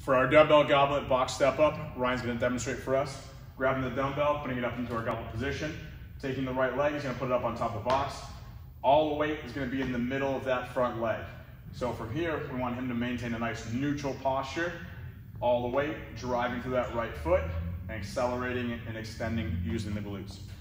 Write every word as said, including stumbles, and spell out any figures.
For our dumbbell goblet box step up, Ryan's going to demonstrate for us. Grabbing the dumbbell, putting it up into our goblet position. Taking the right leg, he's going to put it up on top of the box. All the weight is going to be in the middle of that front leg. So from here, we want him to maintain a nice neutral posture. All the weight driving through that right foot and accelerating and extending using the glutes.